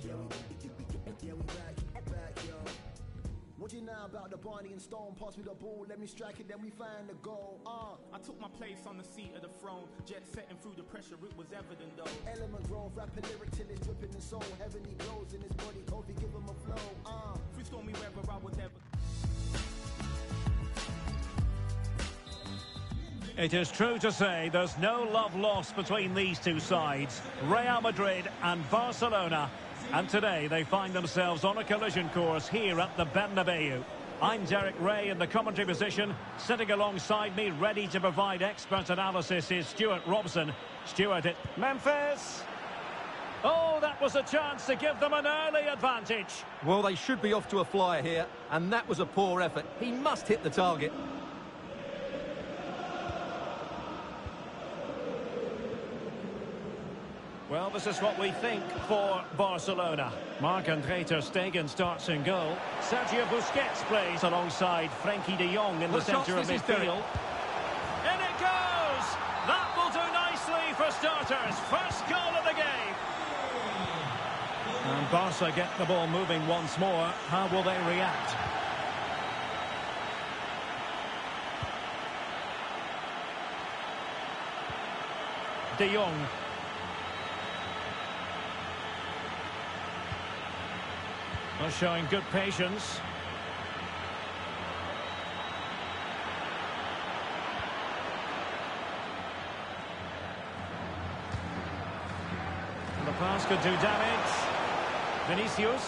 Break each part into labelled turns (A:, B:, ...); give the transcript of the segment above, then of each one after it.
A: Yeah, we back, yo. What do you know about the Barney and Stone? Pass me the ball, let me strike it, then we find the goal.
B: I took my place on the seat of the throne. Jet setting through the pressure, it was evident though.
A: Element growth, rapping lyric till it's dripping in soul. Heavenly glows in his body, Kobe give him a flow.
B: Through stormy weather, I was ever.
C: It is true to say there's no love lost between these two sides, Real Madrid and Barcelona. And today they find themselves on a collision course here at the Bernabeu. I'm Derek Ray in the commentary position. Sitting alongside me, ready to provide expert analysis, is Stuart Robson. Stuart at Memphis. Oh, that was a chance to give them an early advantage.
D: Well, they should be off to a flyer here, and that was a poor effort. He must hit the target.
C: Well, this is what we think for Barcelona. Marc-André ter Stegen starts in goal. Sergio Busquets plays alongside Frenkie de Jong in the centre of midfield. In it goes! That will do nicely for starters. First goal of the game. And Barca get the ball moving once more. How will they react? De Jong. Well, showing good patience. And the pass could do damage. Vinicius.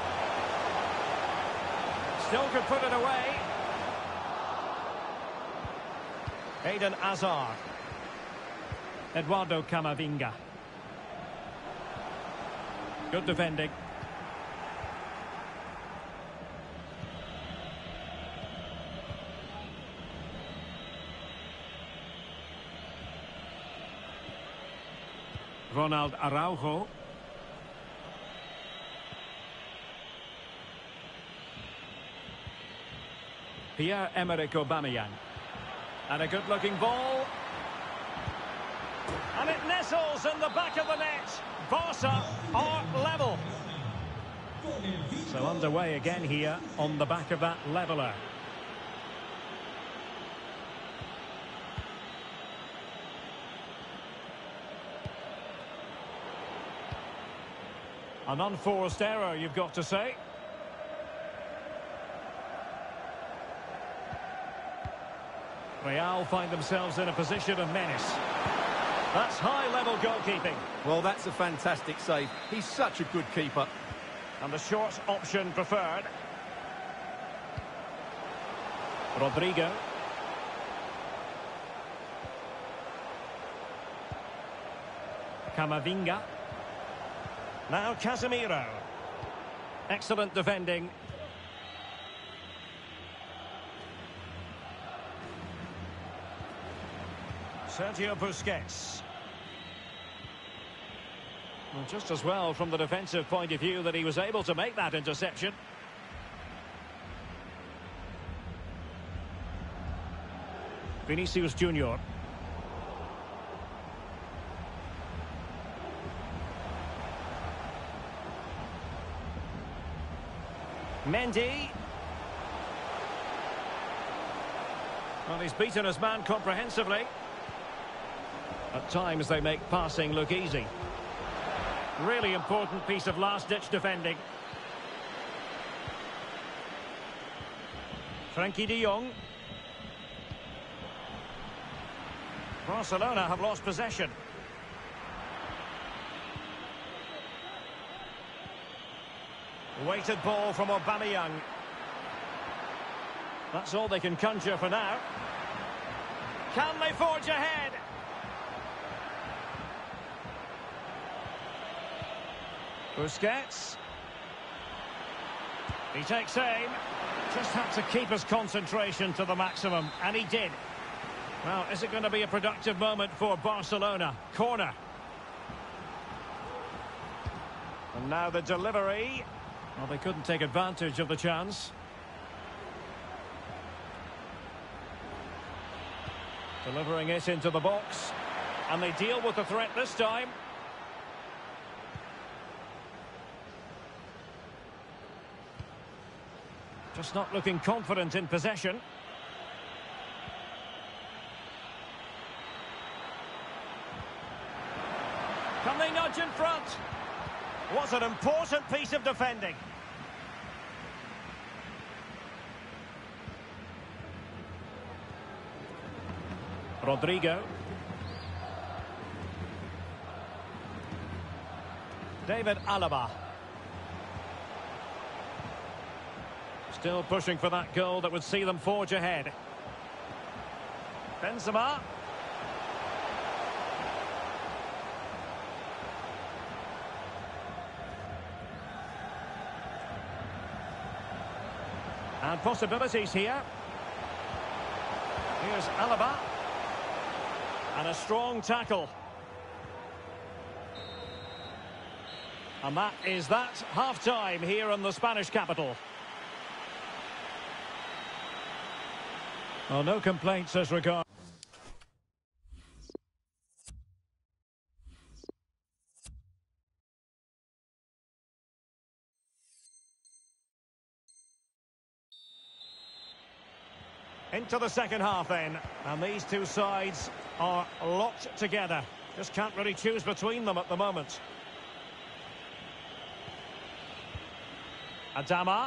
C: Still could put it away. Eden Hazard. Eduardo Camavinga. Good defending. Ronald Araujo. Pierre-Emerick Aubameyang. And a good-looking ball. And it nestles in the back of the net. Barca are level. So underway again here on the back of that leveller. An unforced error, you've got to say. Real find themselves in a position of menace. That's high-level goalkeeping.
D: Well, that's a fantastic save. He's such a good keeper.
C: And the short option preferred. Rodrigo. Camavinga. Now Casemiro. Excellent defending. Sergio Busquets. Well, just as well from the defensive point of view that he was able to make that interception. Vinicius Junior. Mendy. Well, he's beaten his man comprehensively. At times they make passing look easy. Really important piece of last-ditch defending. Frenkie de Jong. Barcelona have lost possession. Weighted ball from Aubameyang. That's all they can conjure for now. Can they forge ahead? Busquets. He takes aim. Just had to keep his concentration to the maximum, and he did. Well, is it going to be a productive moment for Barcelona? Corner. And now the delivery. Well, they couldn't take advantage of the chance. Delivering it into the box. And they deal with the threat this time. Just not looking confident in possession. Can they nudge in front? Was an important piece of defending. Rodrigo. David Alaba. Still pushing for that goal that would see them forge ahead. Benzema. And possibilities here. Here's Alaba. And a strong tackle. And that is that. Half-time here in the Spanish capital. Well, no complaints as regards. Into the second half then, and these two sides are locked together. Just can't really choose between them at the moment. Adama.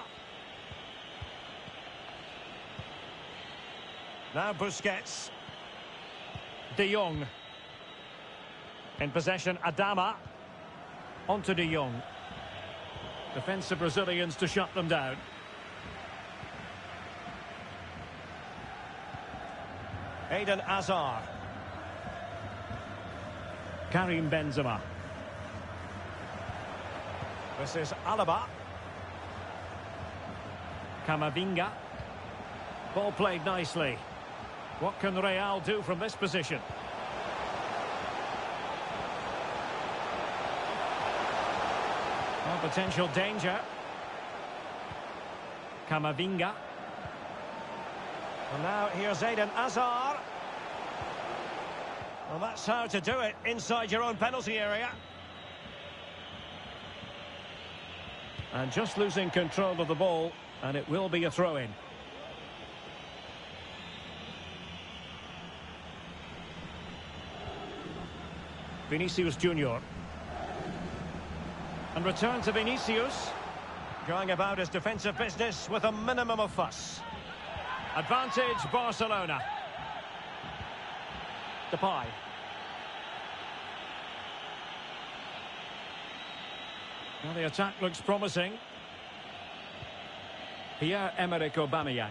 C: Now Busquets. De Jong. In possession, Adama. Onto De Jong. Defensive Brazilians to shut them down. Eden Hazard. Karim Benzema. This is Alaba. Camavinga. Ball played nicely. What can Real do from this position? Well, potential danger. Camavinga. And now here's Eden Hazard. Well, that's how to do it inside your own penalty area. And just losing control of the ball, and it will be a throw-in. Vinicius Junior. And return to Vinicius. Going about his defensive business with a minimum of fuss. Advantage Barcelona. Depay. Well, the attack looks promising. Pierre-Emerick Aubameyang.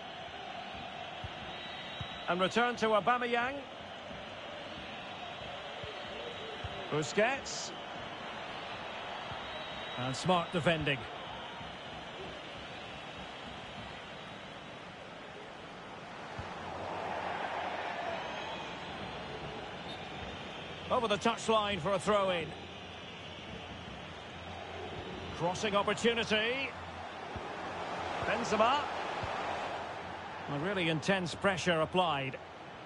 C: And return to Aubameyang. Busquets. And smart defending. Over the touchline for a throw-in. Crossing opportunity. Benzema. A really intense pressure applied.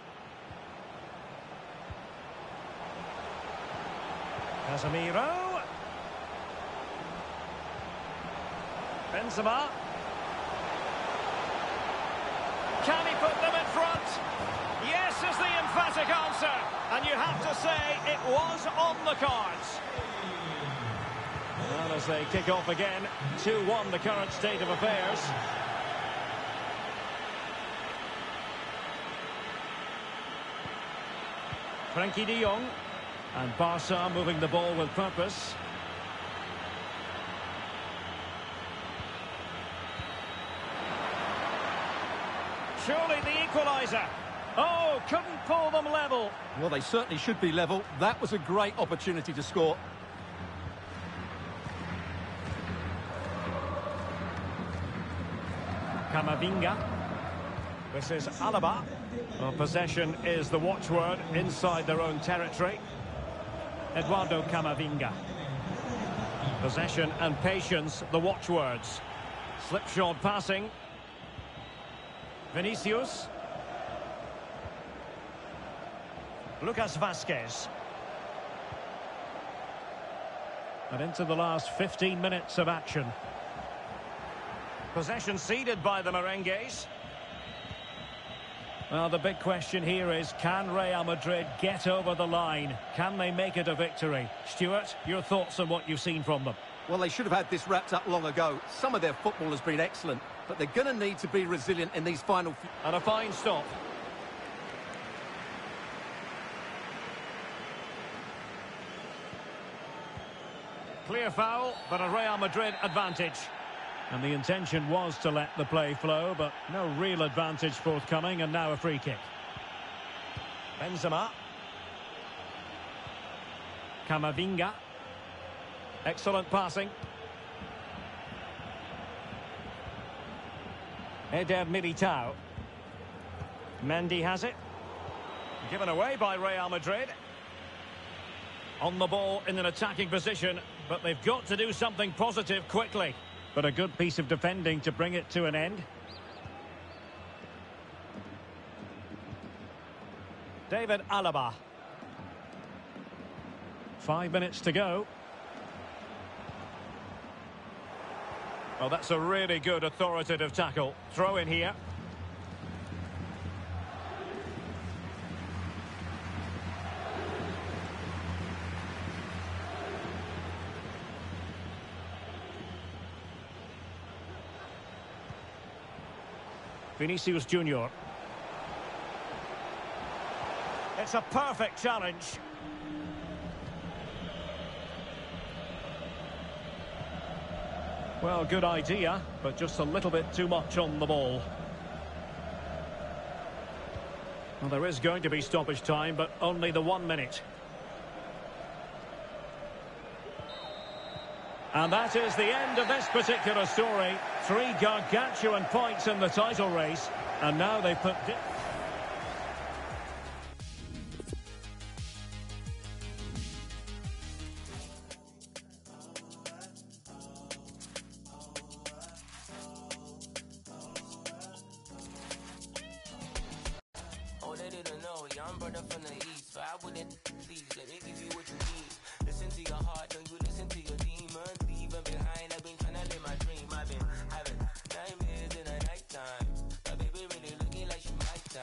C: Casemiro. Benzema. Can he put them in front? Yes is the emphatic answer. And you have to say it was on the cards. Well, as they kick off again, 2-1 the current state of affairs. Frenkie de Jong. And Barca moving the ball with purpose. Surely the equaliser. Oh, couldn't pull them level.
D: Well, they certainly should be level. That was a great opportunity to score.
C: Camavinga. This is Alaba. Well, possession is the watchword inside their own territory. Eduardo Camavinga. Possession and patience, the watchwords. Slipshod passing. Vinicius. Lucas Vazquez. And into the last 15 minutes of action. Possession ceded by the Merengues. Well, the big question here is, can Real Madrid get over the line? Can they make it a victory? Stuart, your thoughts on what you've seen from them?
D: Well, they should have had this wrapped up long ago. Some of their football has been excellent, but they're going to need to be resilient in these final few...
C: And a fine stop. Clear foul, but a Real Madrid advantage. And the intention was to let the play flow, but no real advantage forthcoming, and now a free kick. Benzema. Camavinga. Excellent passing. Eder Militao. Mendy has it. Given away by Real Madrid. On the ball in an attacking position, but they've got to do something positive quickly. But a good piece of defending to bring it to an end. David Alaba. 5 minutes to go. Well, that's a really good authoritative tackle. Throw in here. Vinicius Junior. It's a perfect challenge. Well, good idea, but just a little bit too much on the ball. Well, there is going to be stoppage time, but only the 1 minute. And that is the end of this particular story. 3 gargantuan points in the title race, and now they put...
E: Oh, they didn't know, young brother from the east, but I wouldn't, please, let me give you what you need. Listen to your heart, don't you listen to your demons. Leave them behind, I've been trying to live my dream. I've been having nightmares in the nighttime. My baby really looking like she might die.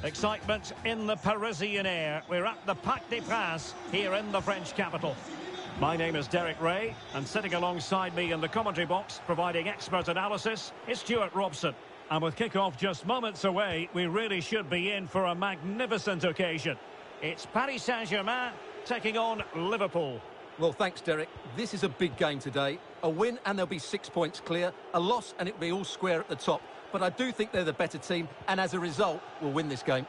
C: Excitement in the Parisian air. We're at the Parc des Princes here in the French capital. My name is Derek Ray, and sitting alongside me in the commentary box, providing expert analysis, is Stuart Robson. And with kick-off just moments away, we really should be in for a magnificent occasion. It's Paris Saint-Germain taking on Liverpool.
D: Well, thanks, Derek. This is a big game today. A win and they'll be 6 points clear. A loss and it'll be all square at the top. But I do think they're the better team, and as a result, will win this game.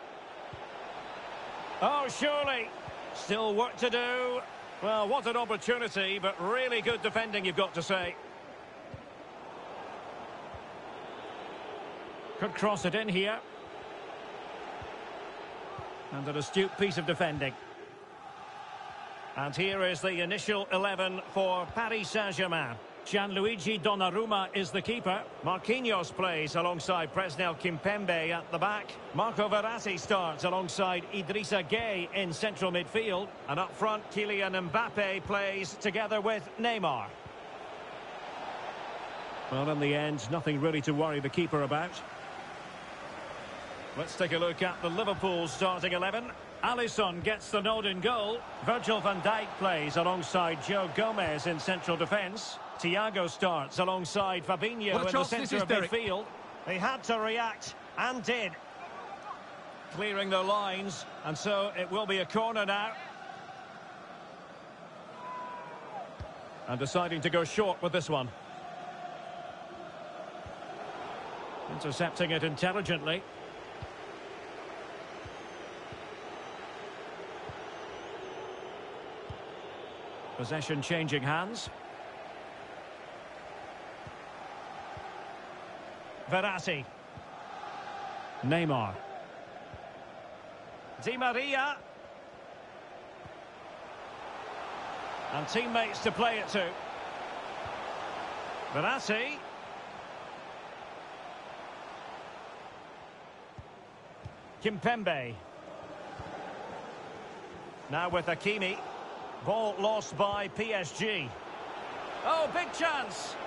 C: Oh, surely. Still work to do. Well, what an opportunity, but really good defending, you've got to say. Could cross it in here. And an astute piece of defending. And here is the initial 11 for Paris Saint-Germain. Gianluigi Donnarumma is the keeper. Marquinhos plays alongside Presnel Kimpembe at the back. Marco Verratti starts alongside Idrissa Gueye in central midfield. And up front, Kylian Mbappe plays together with Neymar. Well, in the end, nothing really to worry the keeper about. Let's take a look at the Liverpool starting 11. Alisson gets the nod in goal. Virgil van Dijk plays alongside Joe Gomez in central defence. Thiago starts alongside Fabinho in the centre of midfield. They had to react, and did. Clearing their lines, and so it will be a corner now. And deciding to go short with this one. Intercepting it intelligently. Possession changing hands. Verratti. Neymar. Di Maria. And teammates to play it to. Verratti. Kimpembe. Now with Hakimi. Ball lost by PSG. Oh, big chance.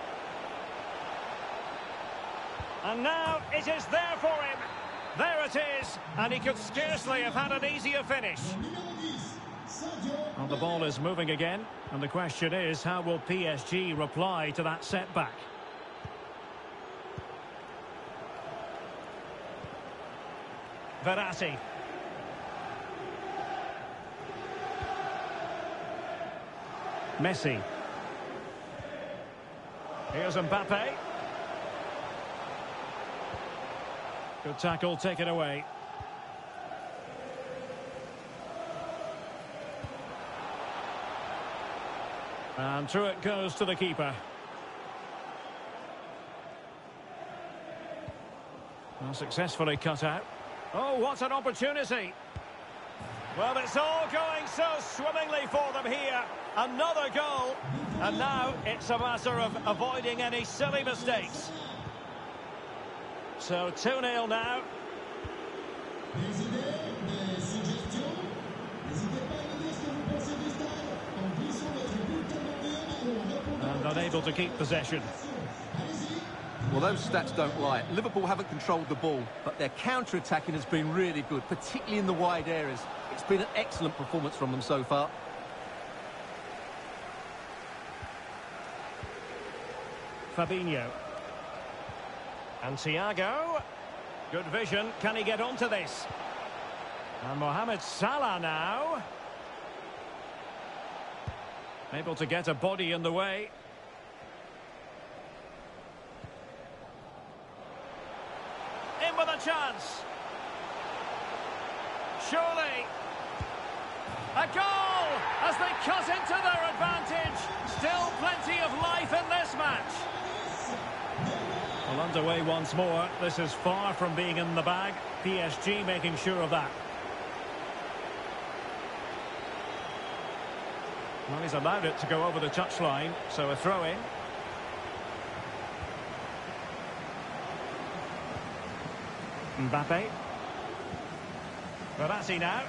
C: And now it is there for him. There it is. And he could scarcely have had an easier finish. Well, the ball is moving again. And the question is, how will PSG reply to that setback? Verratti. Messi. Here's Mbappe. Good tackle taken away. And through it goes to the keeper. Well, successfully cut out. Oh, what an opportunity. Well, it's all going so swimmingly for them here. Another goal. And now it's a matter of avoiding any silly mistakes. So 2-0 now. And unable to keep possession.
D: Well, those stats don't lie. Liverpool haven't controlled the ball, but their counter-attacking has been really good, particularly in the wide areas. It's been an excellent performance from them so far.
C: Fabinho. And Thiago. Good vision. Can he get onto this? And Mohamed Salah now. Able to get a body in the way. In with a chance. Surely. A goal as they cut into their advantage. Still plenty of life in this match. Well, underway once more. This is far from being in the bag. PSG making sure of that. Well, he's allowed it to go over the touchline, so a throw-in. Mbappe. Verratti now.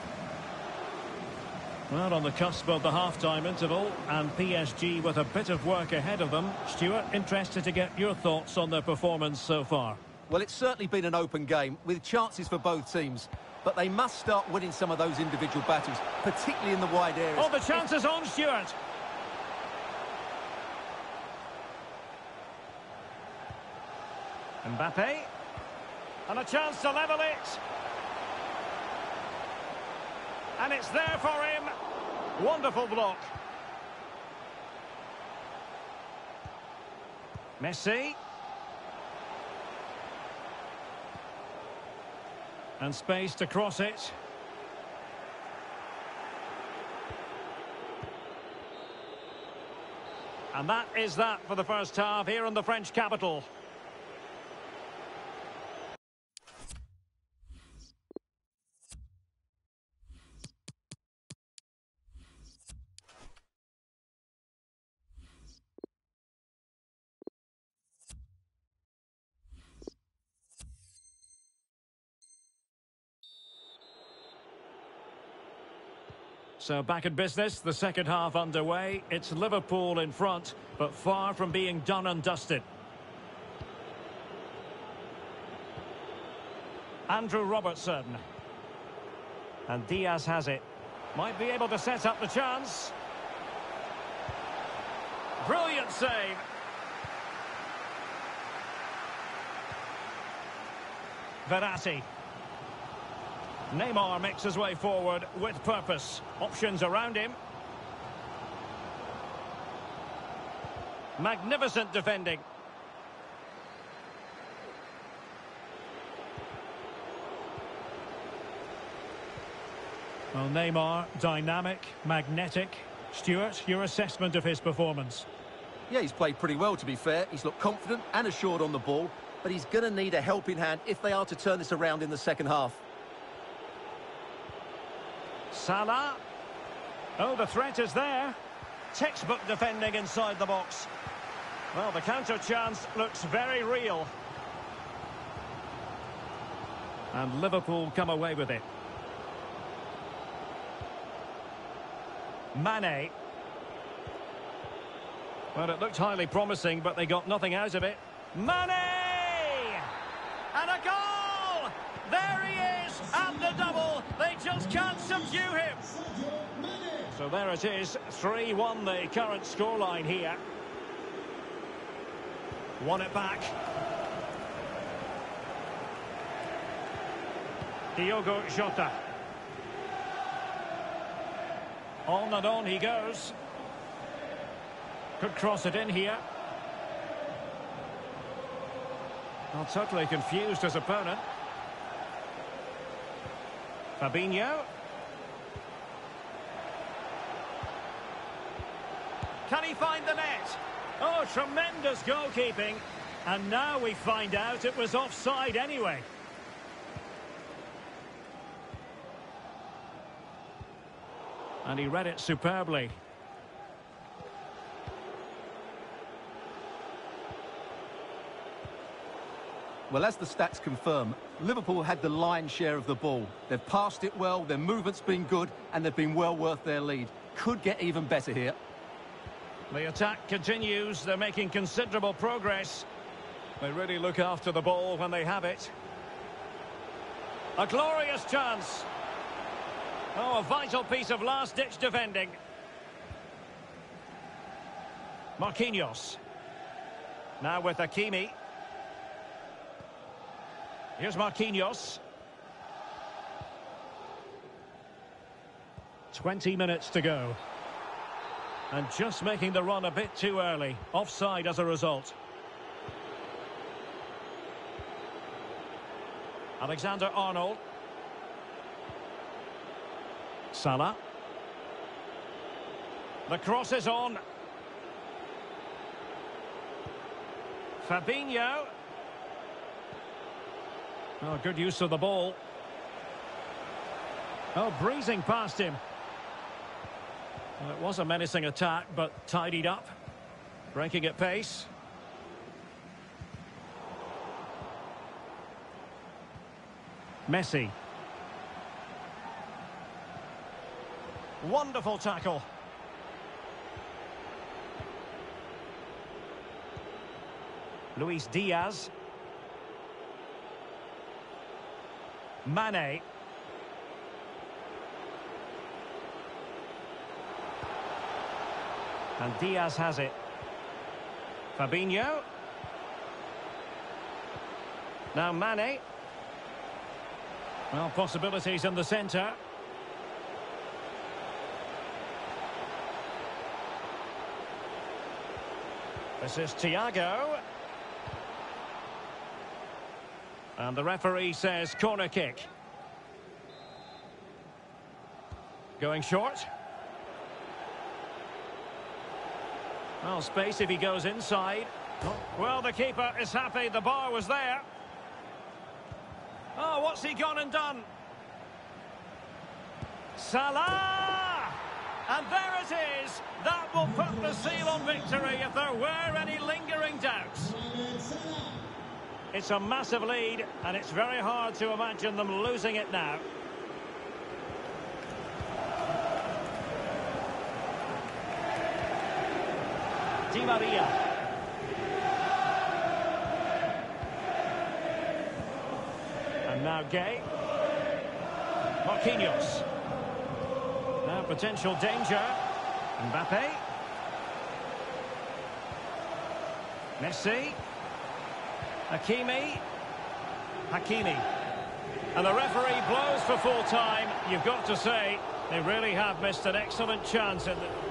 C: Well, on the cusp of the half-time interval, and PSG with a bit of work ahead of them. Stuart, interested to get your thoughts on their performance so far.
D: Well, it's certainly been an open game, with chances for both teams. but they must start winning some of those individual battles, particularly in the wide areas.
C: Oh, the chance is on, Stuart. Mbappe. And a chance to level it. And it's there for him. Wonderful block. Messi. And space to cross it. And that is that for the first half here in the French capital. So back in business, the second half underway. It's Liverpool in front, but far from being done and dusted. Andrew Robertson. And Diaz has it. Might be able to set up the chance. Brilliant save. Verratti. Neymar makes his way forward with purpose. Options around him. Magnificent defending. Well, Neymar, dynamic, magnetic. Stuart, your assessment of his performance?
D: Yeah, he's played pretty well, to be fair. He's looked confident and assured on the ball, but he's going to need a helping hand if they are to turn this around in the second half.
C: Salah. Oh, the threat is there. Textbook defending inside the box. Well, the counter chance looks very real. And Liverpool come away with it. Mane. Well, it looked highly promising, but they got nothing out of it. Mane! And a goal! There he is, and the double. They just can't subdue him. So there it is, 3-1 the current scoreline here. Won it back. Diogo Jota. On and on he goes. Could cross it in here. Not totally confused his opponent. Fabinho. Can he find the net? Oh, tremendous goalkeeping. And now we find out it was offside anyway. And he read it superbly.
D: Well, as the stats confirm, Liverpool had the lion's share of the ball. They've passed it well, their movement's been good, and they've been well worth their lead. Could get even better here.
C: The attack continues. They're making considerable progress. They really look after the ball when they have it. A glorious chance. Oh, a vital piece of last-ditch defending. Marquinhos. Now with Hakimi. Here's Marquinhos. 20 minutes to go. And just making the run a bit too early. Offside as a result. Alexander-Arnold. Salah. The cross is on. Fabinho. Oh, good use of the ball. Oh, breezing past him. Well, it was a menacing attack, but tidied up. Breaking at pace. Messi. Wonderful tackle. Luis Diaz. Mane. And Diaz has it. Fabinho. Now Mane. Well, possibilities in the centre. This is Thiago. And the referee says corner kick. Going short. Well, space if he goes inside. Well, the keeper is happy. The bar was there. Oh, what's he gone and done? Salah! And there it is. That will put the seal on victory if there were any lingering doubts. It's a massive lead, and it's very hard to imagine them losing it now. Di Maria. And now Gay. Marquinhos. Now potential danger. Mbappe. Messi. Hakimi. And the referee blows for full time. You've got to say, they really have missed an excellent chance in the...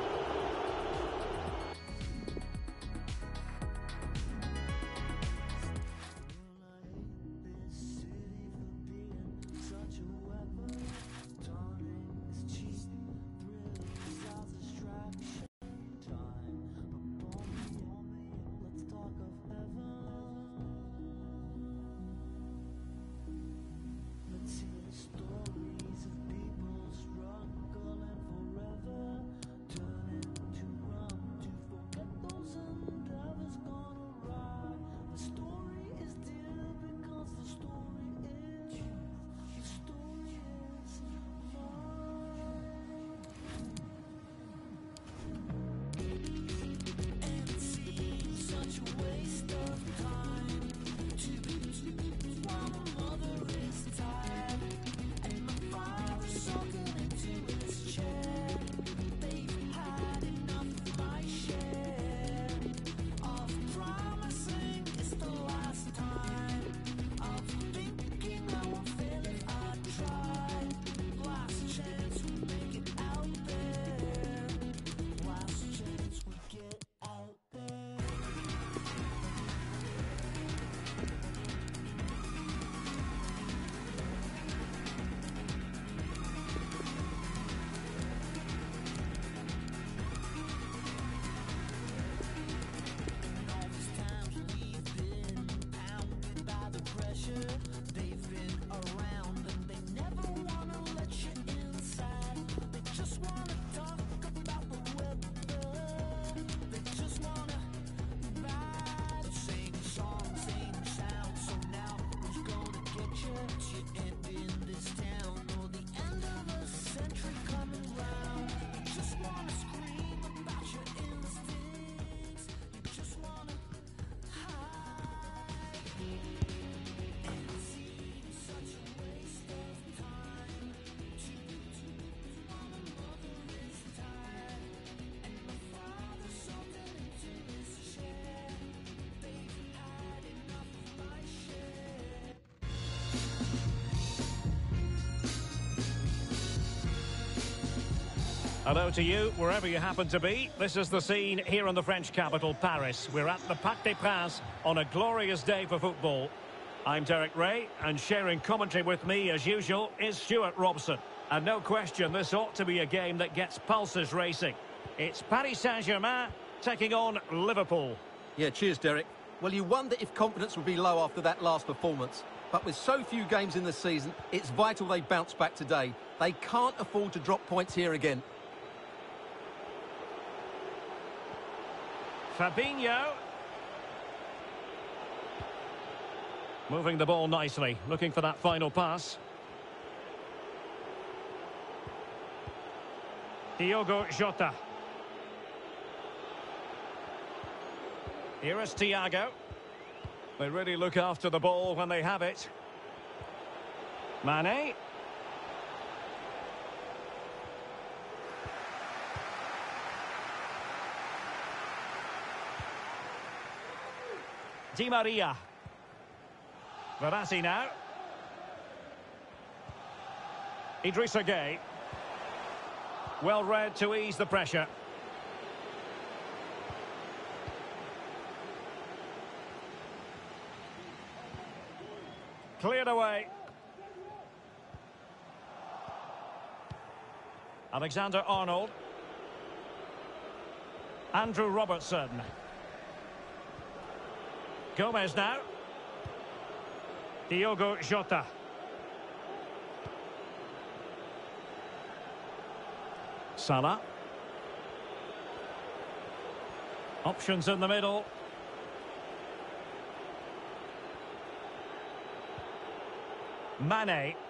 C: Hello to you, wherever you happen to be. This is the scene here in the French capital, Paris. We're at the Parc des Princes on a glorious day for football. I'm Derek Ray, and sharing commentary with me, as usual, is Stuart Robson. And no question, this ought to be a game that gets pulses racing. It's Paris Saint-Germain taking on Liverpool.
D: Yeah, cheers, Derek. Well, you wonder if confidence would be low after that last performance. But with so few games in the season, it's vital they bounce back today. They can't afford to drop points here again.
C: Fabinho. Moving the ball nicely, looking for that final pass. Diogo Jota. Here is Thiago. They really look after the ball when they have it. Mane. Di Maria. Verratti now. Idrissa Gueye. Well read to ease the pressure. Cleared away. Alexander-Arnold. Andrew Robertson. Gomez now. Diogo Jota. Salah. Options in the middle. Mane.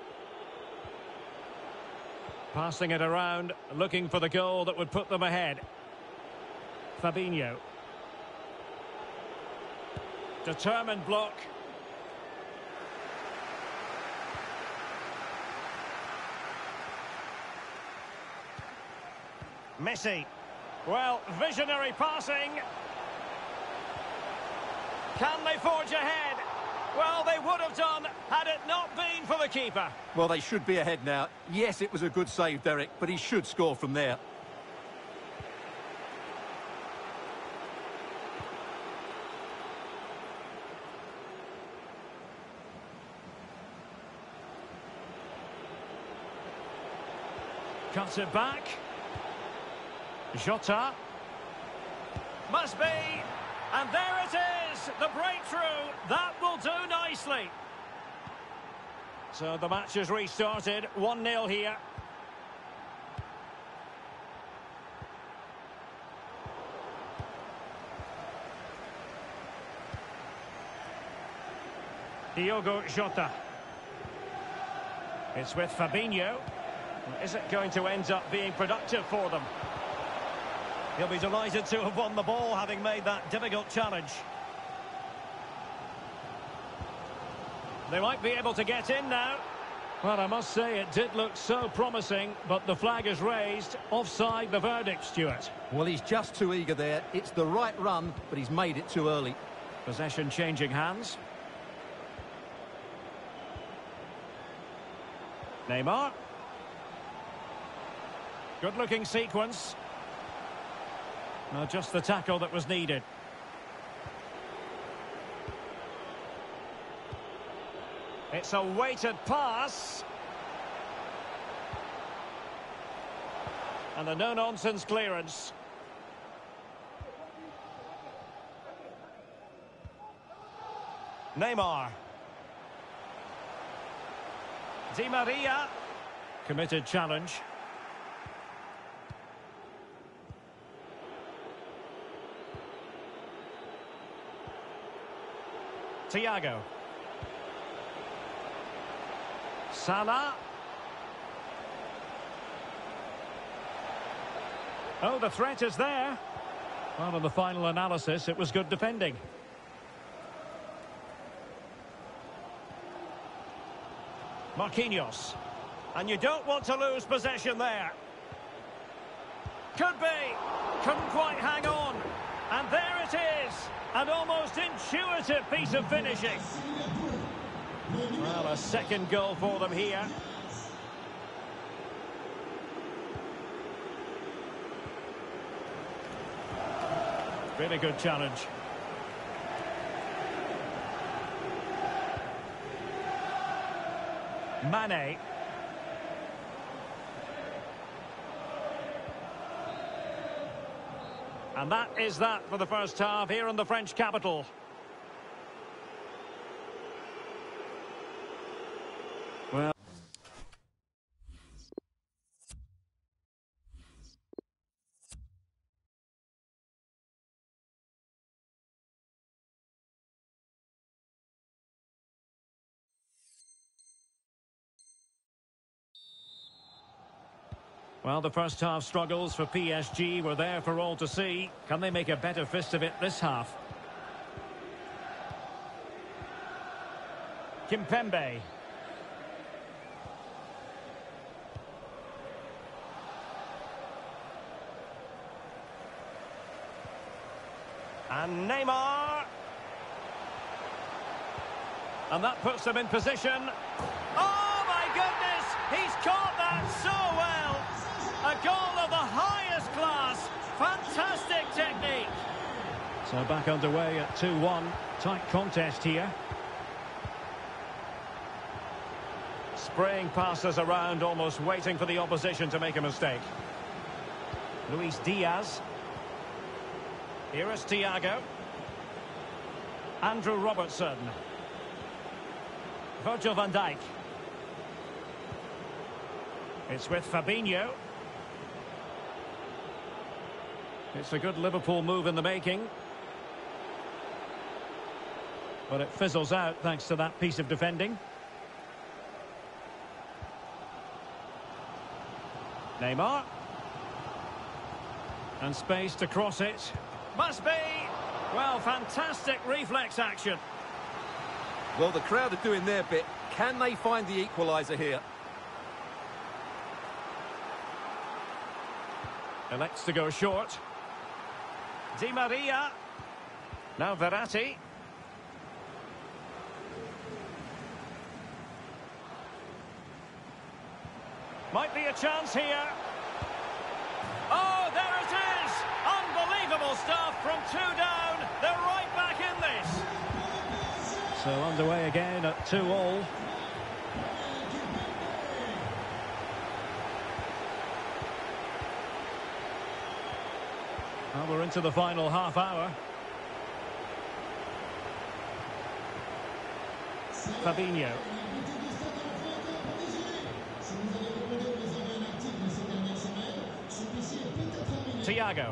C: Passing it around, looking for the goal that would put them ahead. Fabinho. Determined block. Messi. Well, visionary passing. Can they forge ahead? Well, they would have done had it not been for the keeper.
D: Well, they should be ahead now. Yes, it was a good save, Derek, but he should score from there.
C: Cuts it back. Jota. Must be. And there it is. The breakthrough. That will do nicely. So the match has restarted. 1-0 here. Diogo Jota. It's with Fabinho. Is it going to end up being productive for them? He'll be delighted to have won the ball, having made that difficult challenge. They might be able to get in now. Well, I must say it did look so promising, but the flag is raised. Offside the verdict, Stuart.
D: Well, he's just too eager there. It's the right run, but he's made it too early.
C: Possession changing hands. Neymar. Good-looking sequence. No, just the tackle that was needed. It's a weighted pass. And a no-nonsense clearance. Neymar. Di Maria. Committed challenge. Thiago. Salah. Oh, the threat is there. Well, in the final analysis, it was good defending. Marquinhos. And you don't want to lose possession there. Could be. Couldn't quite hang on. And there it is. An almost intuitive piece of finishing. Well, a second goal for them here. Really good challenge. Mane. And that is that for the first half here in the French capital. Well, the first half struggles for PSG were there for all to see. Can they make a better fist of it this half? Kimpembe. And Neymar. And that puts them in position. Oh, my goodness! He's caught that so well! A goal of the highest class. Fantastic technique. So back underway at 2-1. Tight contest here. Spraying passes around, almost waiting for the opposition to make a mistake. Luis Diaz. Here is Thiago. Andrew Robertson. Virgil van Dijk. It's with Fabinho. It's a good Liverpool move in the making. But it fizzles out thanks to that piece of defending. Neymar. And space to cross it. Must be! Well, fantastic reflex action.
D: Well, the crowd are doing their bit. Can they find the equaliser here?
C: Elects to go short. Di Maria. Now Verratti. Might be a chance here. Oh, there it is! Unbelievable stuff from 2 down. They're right back in this. So underway again at 2-2. Well, we're into the final half hour. Fabinho. Thiago.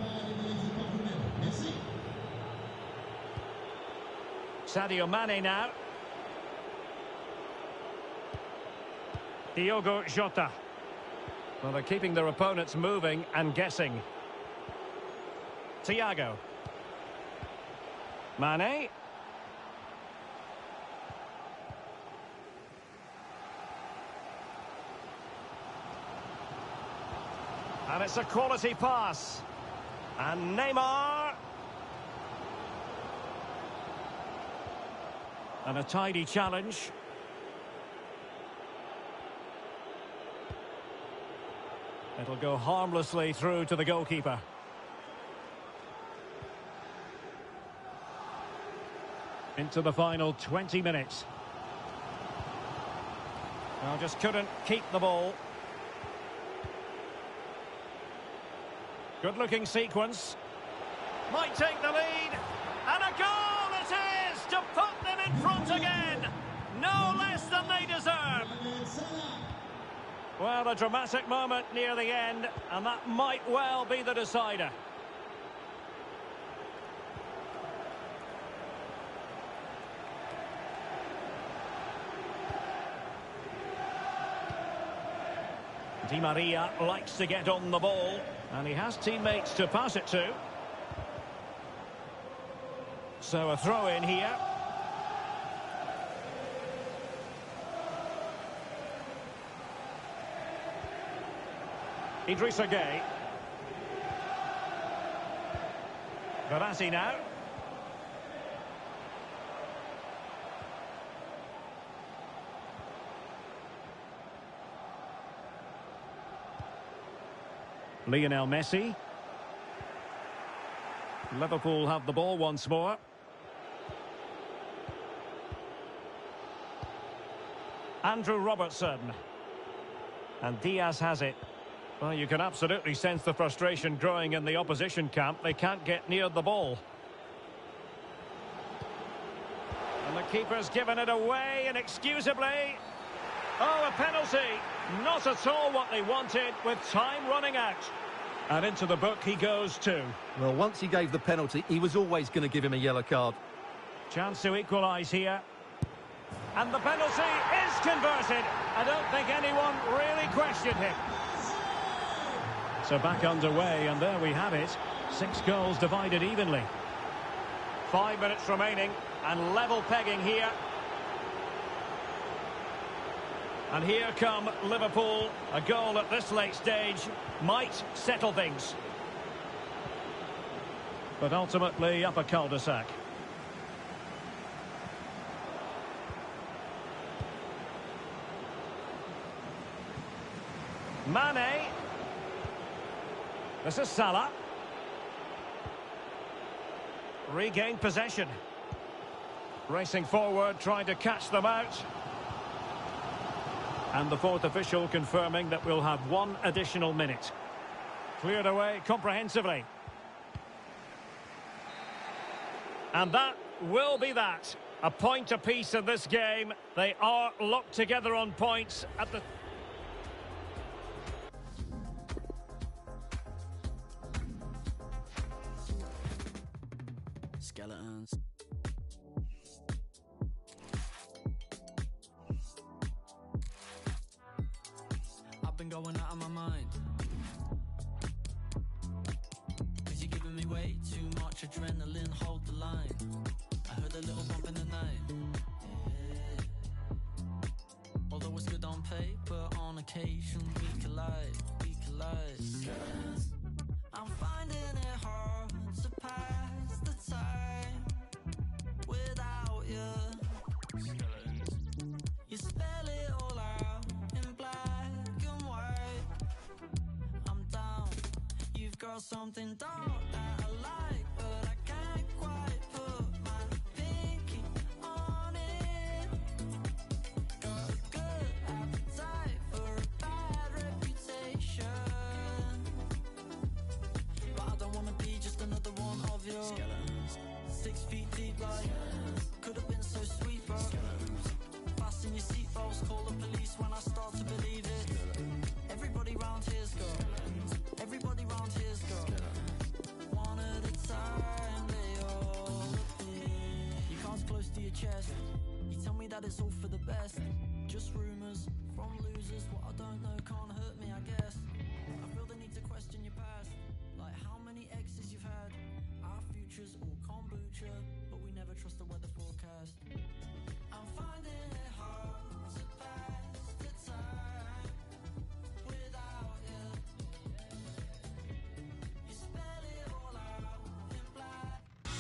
C: Sadio Mane now. Diogo Jota. Well, they're keeping their opponents moving and guessing. Thiago. Mane. And it's a quality pass. And Neymar. And a tidy challenge. It'll go harmlessly through to the goalkeeper. Into the final 20 minutes. Well, just couldn't keep the ball. Good-looking sequence. Might take the lead. And a goal it is to put them in front again. No less than they deserve. Well, a dramatic moment near the end, and that might well be the decider. Di Maria likes to get on the ball, and he has teammates to pass it to. So a throw in here. Idrissa Gueye. Verratti now. Lionel Messi. Liverpool have the ball once more. Andrew Robertson. And Diaz has it. Well, you can absolutely sense the frustration growing in the opposition camp. They can't get near the ball. And the keeper's given it away inexcusably. Oh, a penalty. Not at all what they wanted, with time running out. And into the book he goes too.
D: Well, once he gave the penalty, he was always going to give him a yellow card.
C: Chance to equalise here. And the penalty is converted. I don't think anyone really questioned him. So back underway, and there we have it. 6 goals divided evenly. 5 minutes remaining, and level pegging here. And here come Liverpool. A goal at this late stage might settle things. But ultimately up a cul-de-sac. Mane. This is Salah. Regained possession. Racing forward, trying to catch them out. And the fourth official confirming that we'll have one additional minute. Cleared away comprehensively. And that will be that. A point apiece in this game. They are locked together on points at the...
F: Skeletons. I've been going out of my mind. 'Cause you're giving me way too much adrenaline, hold the line. I heard a little bump in the night. Yeah. Although it's good on paper, on occasion we collide, we collide. I'm finding it hard to pass the time without you. You spell it all out in black and white. I'm down, you've got something dark that I like, but I can't quite put my pinky on it. Got a good appetite for a bad reputation, but I don't wanna be just another one of your skeletons. 6 feet deep like could have been so sweet, bro. Fasten your seatbelts, call the police when I start to believe it. Everybody round here's got, everybody round here's got. One at a time, they all appear. Your cards close to your chest. You tell me that it's all for the best. Just rumors from losers. What I don't know can't hurt me, I guess. I feel the need to question your past, like how many exes you've had. Our future's all kombucha, but we never trust the weather forecast. I'm finding it hard to pass the time without you. You spell it all out in black.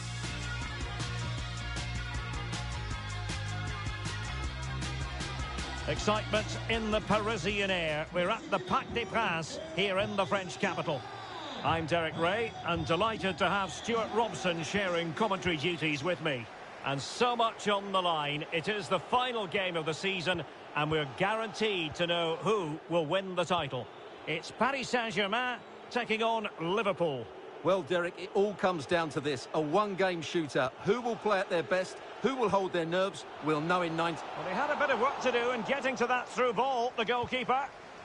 C: Excitement in the Parisian air. We're at the Parc des Princes here in the French capital. I'm Derek Ray and delighted to have Stuart Robson sharing commentary duties with me. And so much on the line. It is the final game of the season and we're guaranteed to know who will win the title. It's Paris Saint-Germain taking on Liverpool.
D: Well, Derek, it all comes down to this. A one-game shootout. Who will play at their best? Who will hold their nerves? We'll know in 90...
C: Well, they had a bit of work to do in getting to that through ball, the goalkeeper.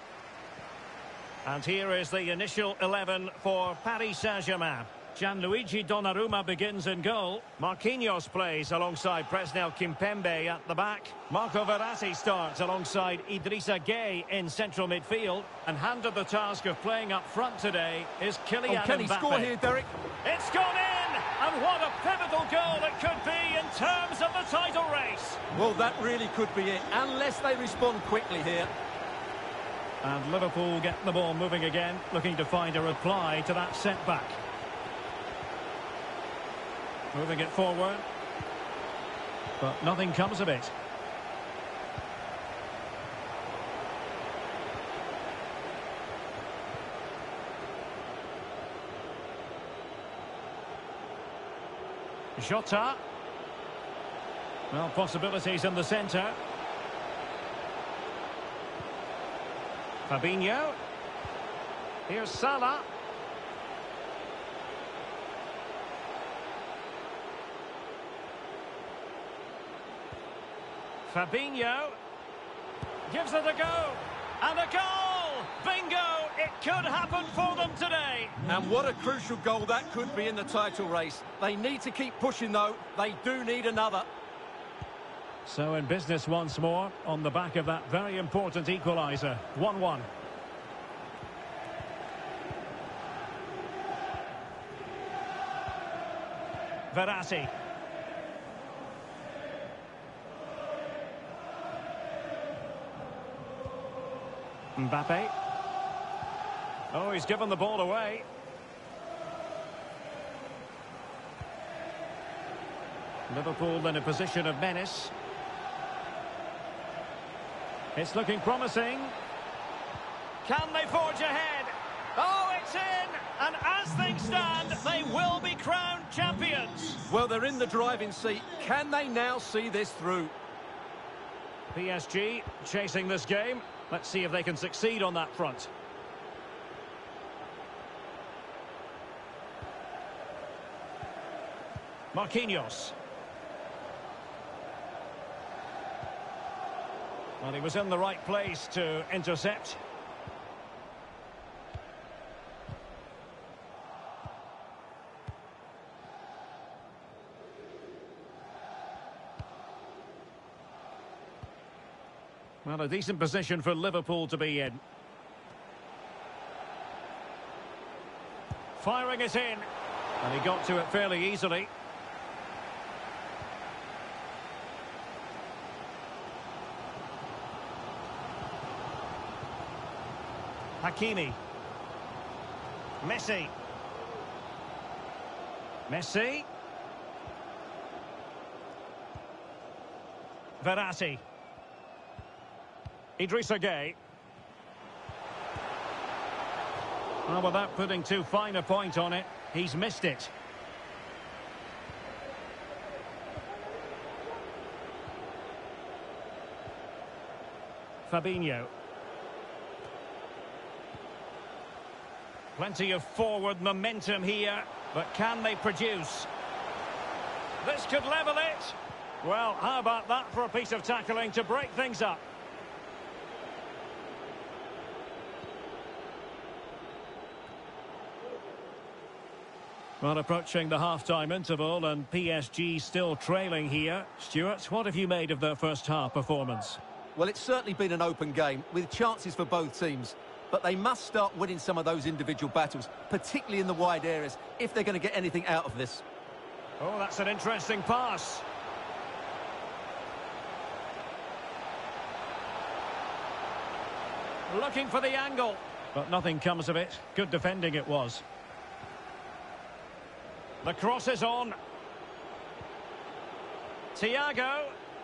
C: And here is the initial 11 for Paris Saint-Germain. Gianluigi Donnarumma begins in goal. Marquinhos plays alongside Presnel Kimpembe at the back. Marco Verratti starts alongside Idrissa Gueye in central midfield. And handed the task of playing up front today is Kylian Mbappe.
D: Can he score here, Derek?
C: It's gone in! And what a pivotal goal it could be in terms of the title race.
D: Well, that really could be it, unless they respond quickly here.
C: And Liverpool get the ball moving again, looking to find a reply to that setback. Moving it forward. But nothing comes of it. Jota. Well, possibilities in the centre. Fabinho. Here's Salah. Fabinho gives it a go, and a goal! Bingo! It could happen for them today.
D: And what a crucial goal that could be in the title race. They need to keep pushing, though. They do need another.
C: So in business once more, on the back of that very important equaliser. 1-1. Verratti. Mbappe. Oh, he's given the ball away. Liverpool in a position of menace. It's looking promising. Can they forge ahead? Oh, it's in! And as things stand, they will be crowned champions.
D: Well, they're in the driving seat. Can they now see this through?
C: PSG chasing this game. Let's see if they can succeed on that front. Marquinhos. Well, he was in the right place to intercept. Well, a decent position for Liverpool to be in. Firing it in. And he got to it fairly easily. Hakimi. Messi. Messi. Verratti. Idrissa Gueye. Well, without putting too fine a point on it, he's missed it. Fabinho. Plenty of forward momentum here, but can they produce? This could level it. Well, how about that for a piece of tackling to break things up? Well, approaching the half-time interval and PSG still trailing here. Stuart, what have you made of their first half performance?
D: Well, it's certainly been an open game with chances for both teams. But they must start winning some of those individual battles, particularly in the wide areas, if they're going to get anything out of this.
C: Oh, that's an interesting pass. Looking for the angle. But nothing comes of it. Good defending it was. The cross is on. Thiago.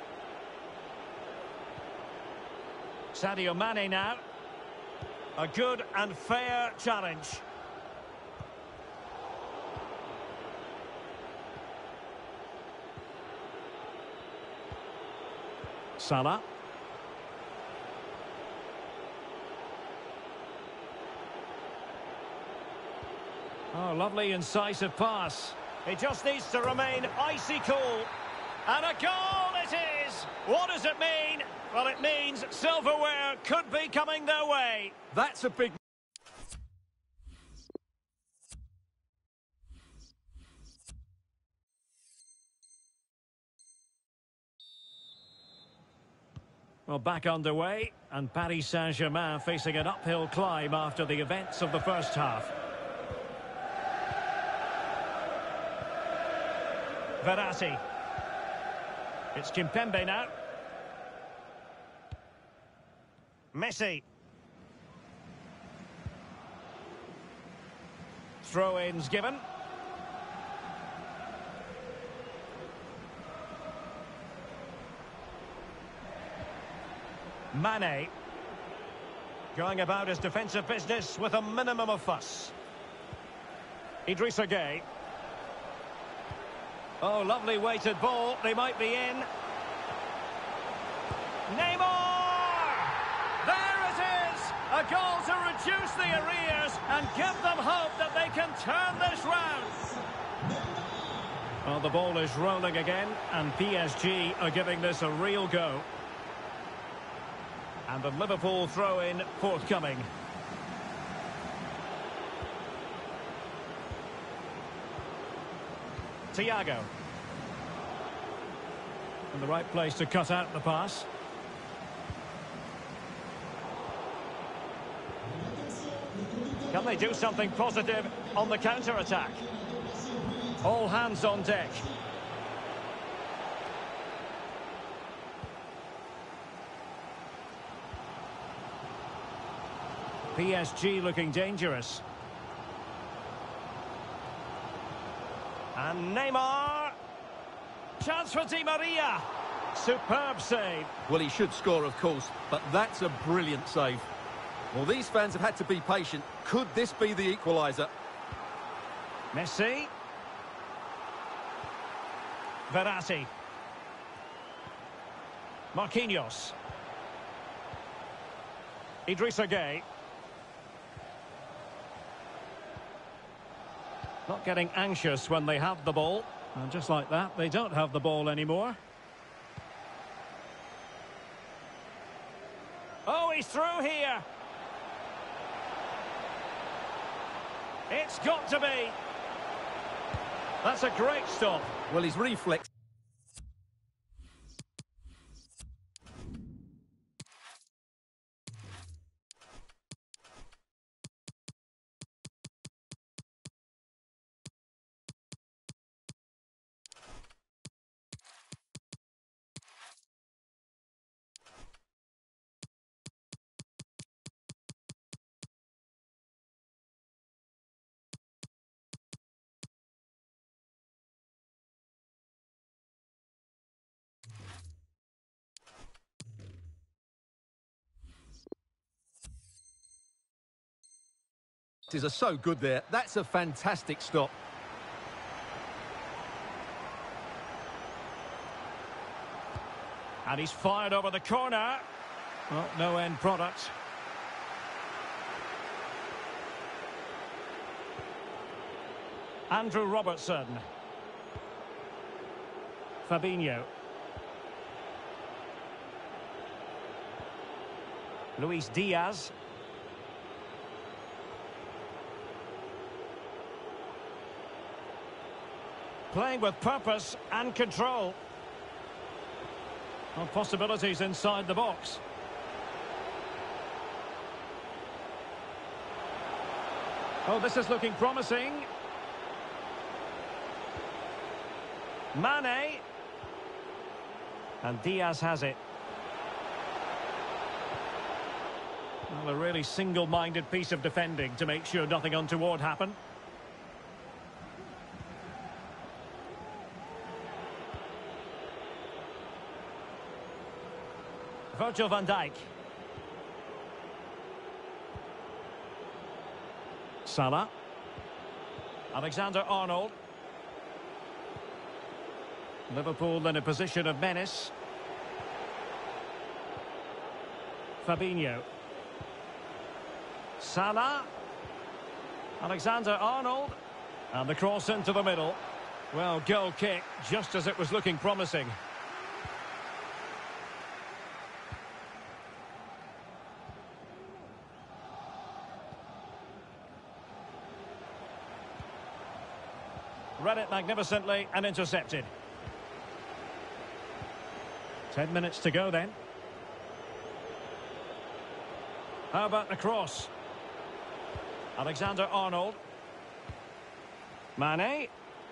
C: Sadio Mane now. A good and fair challenge. Salah. Oh, lovely incisive pass. He just needs to remain icy cool. And a goal it is! What does it mean? Well, it means silverware could be coming their way.
D: That's a big...
C: Well, back underway, and Paris Saint-Germain facing an uphill climb after the events of the first half. Verratti. It's Kimpembe now. Messi. Throw-ins given. Mane. Going about his defensive business with a minimum of fuss. Idrissa Gueye. Oh, lovely weighted ball. They might be in. Neymar! There it is! A goal to reduce the arrears and give them hope that they can turn this round. Well, the ball is rolling again, and PSG are giving this a real go. And the Liverpool throw-in forthcoming. Thiago. In the right place to cut out the pass. Can they do something positive on the counter-attack? All hands on deck. PSG looking dangerous. And Neymar. Chance for Di Maria. Superb save.
D: Well, he should score, of course, but that's a brilliant save. Well, these fans have had to be patient. Could this be the equaliser?
C: Messi. Verratti. Marquinhos. Idrissa Gueye. Not getting anxious when they have the ball. And just like that, they don't have the ball anymore. Oh, he's through here. It's got to be. That's a great stop.
D: Well, his reflex. Are so good there. That's a fantastic stop.
C: And he's fired over the corner. Well, no end product. Andrew Robertson. Fabinho. Luis Diaz. Playing with purpose and control. Well, possibilities inside the box. Oh, this is looking promising. Mane. And Diaz has it. Well, a really single-minded piece of defending to make sure nothing untoward happened. Virgil van Dijk. Salah. Alexander-Arnold. Liverpool in a position of menace. Fabinho. Salah. Alexander-Arnold. And the cross into the middle. Well, goal kick, just as it was looking promising. Read it magnificently and intercepted. 10 minutes to go then. How about the cross? Alexander-Arnold. Mane.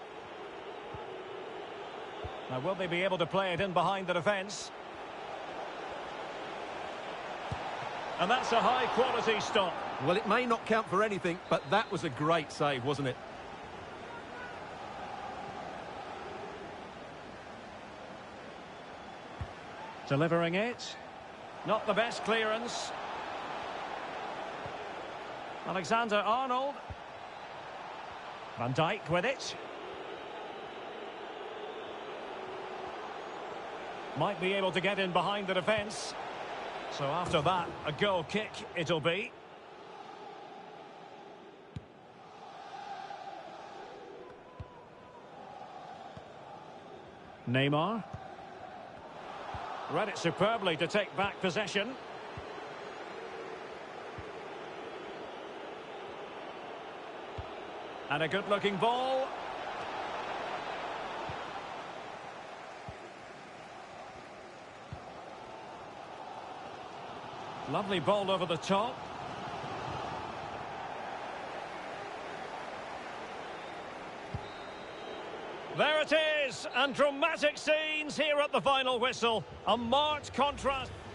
C: Now, will they be able to play it in behind the defence? And that's a high-quality stop.
D: Well, it may not count for anything, but that was a great save, wasn't it?
C: Delivering it. Not the best clearance. Alexander-Arnold. Van Dijk with it. Might be able to get in behind the defence. So after that, a goal kick it'll be. Neymar. Read it superbly to take back possession. And a good-looking ball. Lovely ball over the top. There it is, and dramatic scenes here at the final whistle. A marked contrast.